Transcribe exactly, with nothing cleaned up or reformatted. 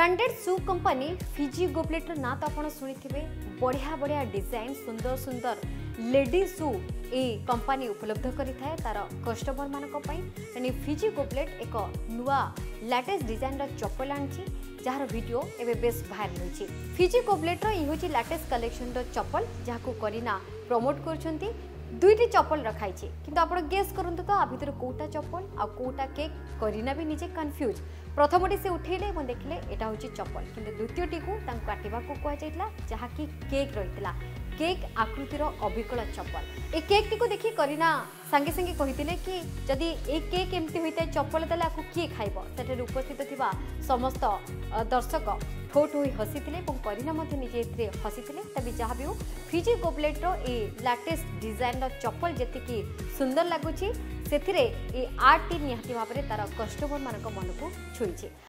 Branded shoe company Fizzy Goblet ना तो आप शुणी बढ़िया बढ़िया डिजाइन सुंदर सुंदर लेडी शू ए कंपनी उपलब्ध करिथाए तार कस्टमर मानी फिजी गोबलेट एक नुआ लेटेस्ट डिजाइन चप्पल आनी जार वीडियो एवं बेस भाइराल होती। फिजी गोबलेट हूँ लेटेस्ट कलेक्शन चप्पल जहाँ करीना प्रमोट कर दुईटी चप्पल रखाई किंतु आप गेस करंतु तो आ भितर कोटा चप्पल आ कोटा केक करीना भी निजे कन्फ्यूज। प्रथमटी से उठेले देखिले एटा होची चप्पल किंतु द्वितीयटी को काटिबा को कह जाइतला जहा कि केक रहितला केक आकृतिर अविकल चप्पल। ए केक टी को देखि करीना संगे संगे कहितिले कि जदि ए केक एमती होइता चप्पल तले आकु किए खाइबो सेठे उपस्थित थिबा समस्त दर्शक ठोट होई हसीथिले और करीना मध्य निजे एथिरे हसीथिले। तबे जहा भी हो फिजी गोबलेट रो ए लेटेस्ट डिजाइन रो चप्पल जेतिकी सुंदर लागुची सेथिरे ए आर्ट टी निहाती भाबरे तार कस्टमर मानक मन को छुईची।